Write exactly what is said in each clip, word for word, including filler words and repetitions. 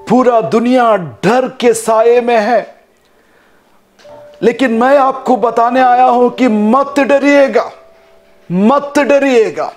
पूरा दुनिया डर के साये में है, लेकिन मैं आपको बताने आया हूं कि मत डरिएगा, मत डरिएगा।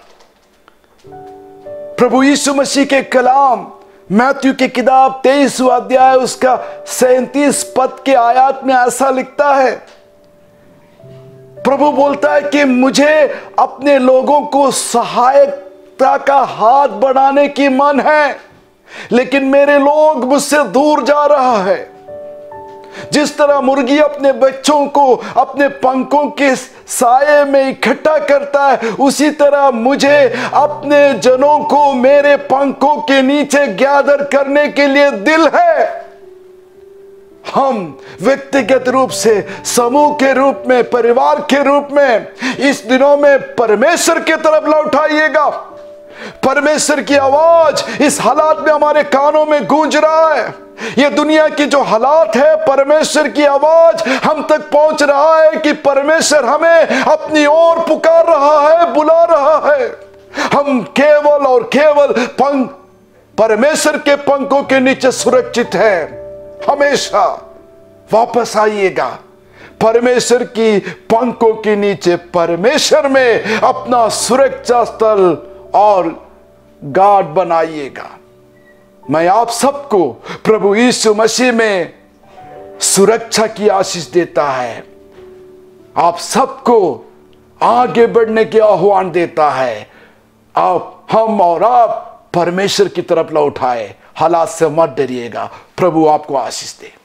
प्रभु यीशु मसीह के कलाम मैथ्यू की किताब तेईसवां अध्याय उसका सैंतीस पद के आयत में ऐसा लिखता है, प्रभु बोलता है कि मुझे अपने लोगों को सहायता का हाथ बढ़ाने की मन है, लेकिन मेरे लोग मुझसे दूर जा रहा है। जिस तरह मुर्गी अपने बच्चों को अपने पंखों के साये में इकट्ठा करता है, उसी तरह मुझे अपने जनों को मेरे पंखों के नीचे गैदर करने के लिए दिल है। हम व्यक्तिगत रूप से, समूह के रूप में, परिवार के रूप में इस दिनों में परमेश्वर की तरफ लौटाइएगा। परमेश्वर की आवाज इस हालात में हमारे कानों में गूंज रहा है। ये दुनिया की जो हालात है, परमेश्वर की आवाज हम तक पहुंच रहा है कि परमेश्वर हमें अपनी ओर पुकार रहा है, बुला रहा है। हम केवल और केवल पंख परमेश्वर के पंखों के नीचे सुरक्षित हैं। हमेशा वापस आइएगा परमेश्वर की पंखों के नीचे, परमेश्वर में अपना सुरक्षा स्थल और गार्ड बनाइएगा। मैं आप सबको प्रभु यीशु मसीह में सुरक्षा की आशीष देता है, आप सबको आगे बढ़ने के आह्वान देता है। आप, हम और आप परमेश्वर की तरफ लौटाए, हालात से मत डरिएगा। प्रभु आपको आशीष दे।